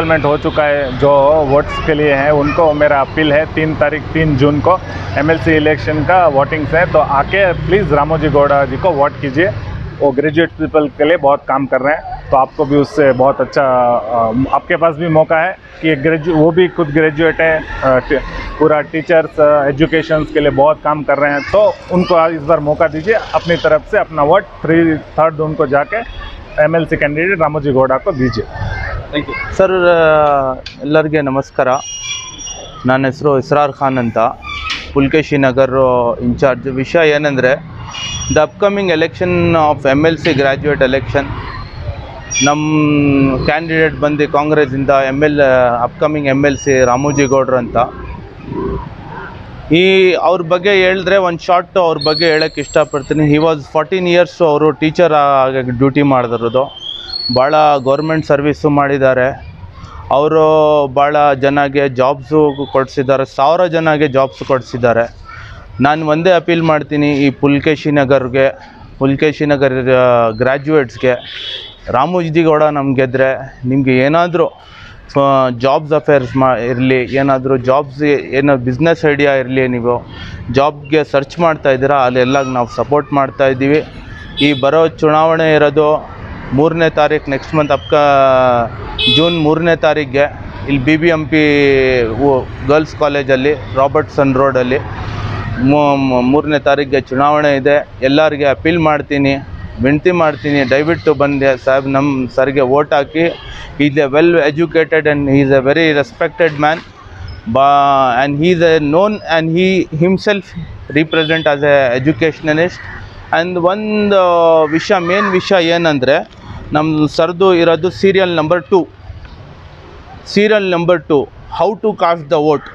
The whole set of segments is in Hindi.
एनरोलमेंट हो चुका है, जो वोट्स के लिए हैं उनको मेरा अपील है 3 जून को MLC इलेक्शन का वोटिंग्स है, तो आके प्लीज़ रामोजी गौड़ा जी को वोट कीजिए। वो ग्रेजुएट पीपल के लिए बहुत काम कर रहे हैं, तो आपको भी उससे बहुत अच्छा आपके पास भी मौका है कि वो भी खुद ग्रेजुएट है, पूरा टीचर्स एजुकेशन के लिए बहुत काम कर रहे हैं, तो उनको इस बार मौका दीजिए, अपनी तरफ से अपना वोट 3 जून को जाके MLC कैंडिडेट रामोजी गौड़ा को दीजिए। Thank you sir. ಎಲ್ಲರಿಗೆ ನಮಸ್ಕಾರ. ನನ್ನ ಹೆಸರು ಇಸ್ರಾರ್ ಖಾನ್ ಅಂತ, ಪುಲ್ಕೇಶಿ ನಗರ್ ಇನ್ಚಾರ್ಜ್. ವಿಷಯ ಏನಂದರೆ, the upcoming election of MLC graduate election, ನಮ್ಮ ಕ್ಯಾಂಡಿಡೇಟ್ ಬಂದು ಕಾಂಗ್ರೆಸ್ಸಿಂದ ಅಪ್ಕಮಿಂಗ್ MLC ರಾಮೋಜಿ ಗೌಡ್ರು ಅಂತ. ಅವ್ರ ಬಗ್ಗೆ ಹೇಳಿದ್ರೆ ಒಂದು ಶಾರ್ಟ್ ಅವ್ರ ಬಗ್ಗೆ ಹೇಳೋಕ್ಕೆ ಇಷ್ಟಪಡ್ತೀನಿ. ಹಿ ವಾಸ್ 14 ಇಯರ್ಸ್ ಅವರು ಟೀಚರ್ ಆಗಿ ಡ್ಯೂಟಿ ಮಾಡಿದಿರೋದು. ಭಾಳ ಗೌರ್ಮೆಂಟ್ ಸರ್ವೀಸು ಮಾಡಿದ್ದಾರೆ. ಅವರು ಭಾಳ ಜನಗೆ ಜಾಬ್ಸು ಕೊಡಿಸಿದ್ದಾರೆ, 1000 ಜನಗೆ ಜಾಬ್ಸ್ ಕೊಡಿಸಿದ್ದಾರೆ. ನಾನು ಒಂದೇ ಅಪೀಲ್ ಮಾಡ್ತೀನಿ ಈ ಪುಲ್ಕೇಶಿ ನಗರ್ ಗ್ರ್ಯಾಜುಯೇಟ್ಸ್ಗೆ, ರಾಮೋಜಿ ಗೌಡ ನಮ್ಗೆ ಗೆದ್ದರೆ ನಿಮಗೆ ಏನಾದರೂ ಜಾಬ್ಸ್ ಅಫೇರ್ಸ್ ಇರಲಿ, ಏನಾದರೂ ಜಾಬ್ಸ್ ಏನೋ ಬಿಸ್ನೆಸ್ ಐಡಿಯಾ ಇರಲಿ, ನೀವು ಜಾಬ್ಗೆ ಸರ್ಚ್ ಮಾಡ್ತಾಯಿದ್ದೀರಾ, ಅಲ್ಲೆಲ್ಲ ನಾವು ಸಪೋರ್ಟ್ ಮಾಡ್ತಾಯಿದ್ದೀವಿ. ಈ ಬರೋ ಚುನಾವಣೆ ಇರೋದು 3ನೇ ತಾರೀಕು, ನೆಕ್ಸ್ಟ್ ಮಂತ್ ಜೂನ್ 3ನೇ ತಾರೀಕಿಗೆ ಇಲ್ಲಿ BBMP ಗರ್ಲ್ಸ್ ಕಾಲೇಜಲ್ಲಿ ರಾಬರ್ಟ್ಸನ್ ರೋಡಲ್ಲಿ 3ನೇ ತಾರೀಕಿಗೆ ಚುನಾವಣೆ ಇದೆ. ಎಲ್ಲರಿಗೆ ಅಪೀಲ್ ಮಾಡ್ತೀನಿ, ವಿನಂತಿ ಮಾಡ್ತೀನಿ, ದಯವಿಟ್ಟು ಬಂದೆ ಸಾಹೇಬ್ ನಮ್ಮ ಸರ್ಗೆ ವೋಟ್ ಹಾಕಿ. Is a well educated and he is a very respected man, and he is a known and he himself represent as a educationalist. And ಒಂದು ಮೇನ್ ವಿಷಯ ಏನಂದರೆ, ನಮ್ಮ ಸರ್ದು ಇರೋದು serial number 2. How to cast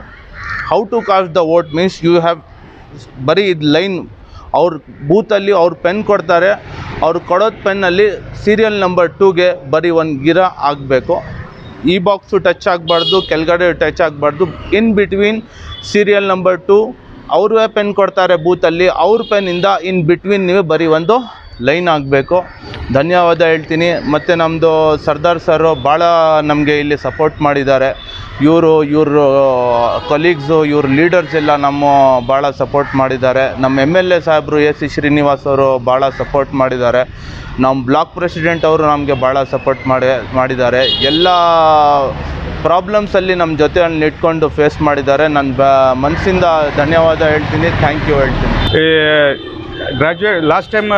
the vote means you have ಬರೀ ಇದು ಲೈನ್, ಅವ್ರ ಬೂತಲ್ಲಿ ಅವ್ರು ಪೆನ್ ಕೊಡ್ತಾರೆ, ಅವ್ರು ಕೊಡೋದು ಪೆನ್ನಲ್ಲಿ ಸೀರಿಯಲ್ ನಂಬರ್ 2ಗೆ ಬರೀ ಒಂದು ಗಿರ ಆಗಬೇಕು. ಈ ಬಾಕ್ಸು ಟಚ್ ಆಗಬಾರ್ದು, ಕೆಳಗಡೆ ಟಚ್ ಆಗಬಾರ್ದು. ಇನ್ ಬಿಟ್ವೀನ್ ಸೀರಿಯಲ್ ನಂಬರ್ 2 ಅವ್ರೇ ಪೆನ್ ಕೊಡ್ತಾರೆ ಬೂತಲ್ಲಿ, ಅವ್ರ ಪೆನ್ನಿಂದ ಇನ್ ಬಿಟ್ವೀನ್ ನೀವು ಬರೀ ಒಂದು ಲೈನ್ ಆಗಬೇಕು. ಧನ್ಯವಾದ ಹೇಳ್ತೀನಿ. ಮತ್ತು ನಮ್ಮದು ಸರ್ದಾರ್ ಸರು ಭಾಳ ನಮಗೆ ಇಲ್ಲಿ ಸಪೋರ್ಟ್ ಮಾಡಿದ್ದಾರೆ. ಇವರು ಕೊಲೀಗ್ಸು, ಇವ್ರ ಲೀಡರ್ಸ್ ಎಲ್ಲ ನಮ್ಮ ಭಾಳ ಸಪೋರ್ಟ್ ಮಾಡಿದ್ದಾರೆ. ನಮ್ಮ MLA ಸಾಹೇಬರು AC ಶ್ರೀನಿವಾಸ್ ಅವರು ಭಾಳ ಸಪೋರ್ಟ್ ಮಾಡಿದ್ದಾರೆ. ನಮ್ಮ ಬ್ಲಾಕ್ ಪ್ರೆಸಿಡೆಂಟ್ ಅವರು ನಮಗೆ ಭಾಳ ಸಪೋರ್ಟ್ ಮಾಡಿದ್ದಾರೆ. ಎಲ್ಲ ಪ್ರಾಬ್ಲಮ್ಸಲ್ಲಿ ನಮ್ಮ ಜೊತೆಯಲ್ಲಿ ಇಟ್ಕೊಂಡು ಫೇಸ್ ಮಾಡಿದ್ದಾರೆ. ನನ್ನ ಮನಸ್ಸಿಂದ ಧನ್ಯವಾದ ಹೇಳ್ತೀನಿ, ಥ್ಯಾಂಕ್ ಯು ಹೇಳ್ತೀನಿ. Graduate last time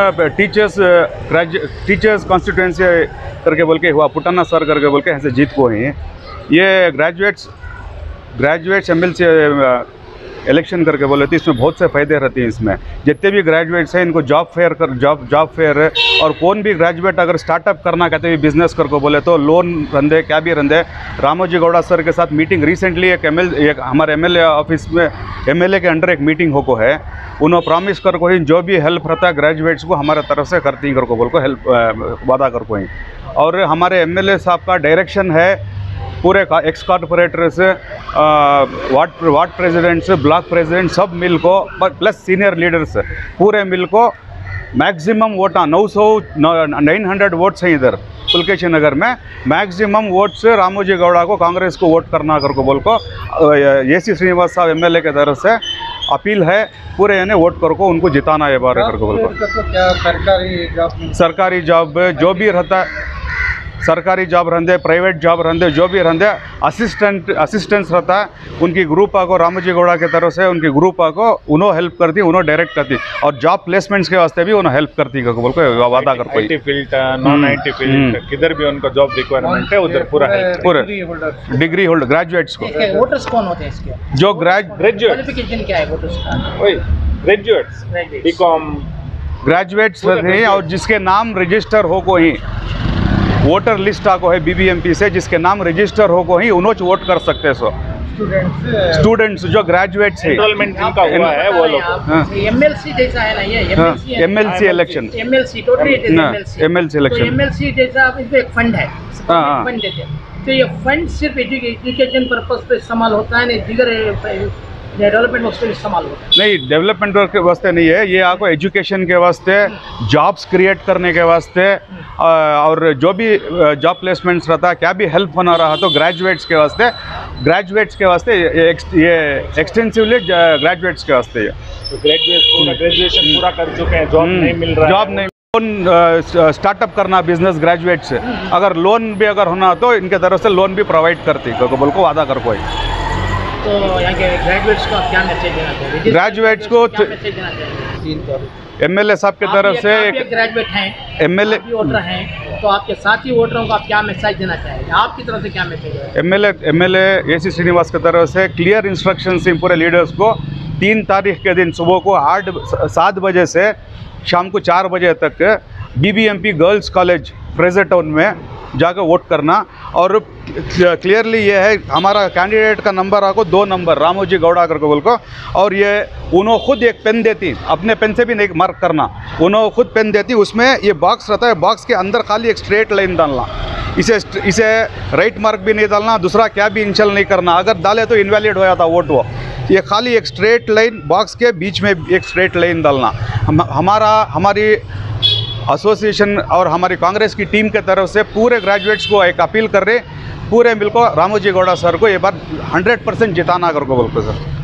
teachers constituency करके बोल के हुआ, पुटाना सर करके बोल के ऐसे जीत को ही ये ग्रेजुएट्स MLC इलेक्शन करके बोले थे। इसमें बहुत से फ़ायदे रहते हैं। इसमें जितने भी ग्रेजुएट्स हैं इनको जॉब फेयर है, और कौन भी ग्रेजुएट अगर स्टार्टअप करना कहते हैं बिजनेस करके बोले तो लोन रंधे क्या भी रंधे। रामोजी गौड़ा सर के साथ मीटिंग रिसेंटली एक हमारे MLA ऑफिस में MLA के अंडर एक मीटिंग हो को है। उन्होंने प्रॉमिस कर को ही जो भी हेल्प रहता है ग्रेजुएट्स को हमारे तरफ से करती कर को बोल को हेल्प वादा कर को ही। और हमारे MLA साहब का डायरेक्शन है पूरे एक्स कॉर्पोरेटर से वार्ड प्रेसिडेंट से ब्लॉक प्रेसिडेंट सब मिल को प्लस सीनियर लीडर्स पूरे मिल को मैक्सिमम वोट 900 वोट्स हैं इधर पुलकेशी नगर में। मैक्सिमम वोट्स रामोजी गौड़ा को कांग्रेस को वोट करना कर को बोल को AC श्रीनिवास साहब MLA के तरफ से अपील है। पूरे यानी वोट कर को उनको जिताना है बार कर को बोल को। सरकारी जॉब जो भी रहता है, सरकारी जॉब रहते, प्राइवेट जॉब रहते, जो भी रहते, असिस्टेंस रहता है उनकी ग्रुप को रामोजी गौड़ा की तरफ से उनकी ग्रुप को उन्होंने हेल्प करती, उन्होंने डायरेक्ट करती, और जॉब प्लेसमेंट्स के वास्ते भी उन्होंने हेल्प करती बोल को वादा कर कोई फील्ड नॉन IT फील्ड किधर भी उनको जॉब रिक्वायरमेंट है उधर पूरा पूरे डिग्री होल्डर ग्रेजुएट्स को। वोटर्स कौन होते हैं इसके? जो क्वालिफिकेशन क्या है वोटर्स का? ग्रेजुएट्स BCom ग्रेजुएट्स हैं, और जिसके नाम रजिस्टर हो को ही वोटर लिस्ट आको है BBMP से, जिसके नाम रजिस्टर हो को ही उन्होंने वोट कर सकते हैं। सो स्टूडेंट्स जो ग्रेजुएट्स है एनरोलमेंट जिनका हुआ है वो लोग MLC जैसा है ना ये MLC election MLC totally MLC election MLC जैसा एक फंड है, फंड देते हैं। तो ये फंड सिर्फ एजुकेशन पर्पस पे इस्तेमाल होता है, नहीं दिगर डेवलपमेंट वर्क के लिए इस्तेमाल होता है। नहीं, डेवलपमेंट वर्क के वास्ते नहीं है, ये आपको एजुकेशन के वास्ते, जॉब्स क्रिएट करने के वास्ते, और जो भी जॉब प्लेसमेंट्स रहता है, क्या भी हेल्प होना रहा तो ग्रेजुएट्स के वास्ते ये एक्सटेंसिवली ग्रेजुएट्स के वास्ते ये ग्रेजुएशन पूरा कर चुके हैं, जॉब नहीं मिल रहा है, जॉब नहीं, लोन स्टार्टअप करना बिजनेस ग्रेजुएट से, अगर लोन भी अगर होना तो इनके तरफ से लोन भी प्रोवाइड करती है, बोल को वादा कर कोई। तो यहाँ के ग्रेजुएट्स को आप क्या मैसेज देना चाहिए? ग्रेजुएट्स को क्या मैसेज देना चाहिए? एमएलए साहब की तरफ से आप एक ग्रेजुएट हैं, एमएलए आप भी वोटर हैं, तो आपके साथी वोटरों को आप क्या मैसेज देना चाहेंगे? आपकी तरफ से क्या मैसेज है? एमएलए एसी श्रीनिवास की तरफ से क्लियर इंस्ट्रक्शंस इन पूरे लीडर्स को 3 तारीख के दिन सुबह को 7 बजे से शाम को 4 बजे तक BBMP girls college Frazer town में जाकर वोट करना। और क्लियरली ये है, हमारा कैंडिडेट का नंबर आपको 2 नंबर रामोजी गौड़ा करके बोल को, और ये उन्होंने खुद एक पेन देती, अपने पेन से भी नहीं मार्क करना, उन्होंने खुद पेन देती, उसमें ये बॉक्स रहता है, बॉक्स के अंदर खाली एक स्ट्रेट लाइन डालना, इसे राइट मार्क भी नहीं डालना, दूसरा क्या भी इंशल नहीं करना, अगर डाले तो इनवैलिड हो जाता वोट वो। ये खाली एक स्ट्रेट लाइन, बॉक्स के बीच में एक स्ट्रेट लाइन डालना। हमारी एसोसिएशन और हमारी कांग्रेस की टीम के तरफ से पूरे ग्रेजुएट्स को एक अपील कर रहे, पूरे मिलकर रामोजी गौड़ा सर को ये बार 100% जिताना कर को बोलते सर।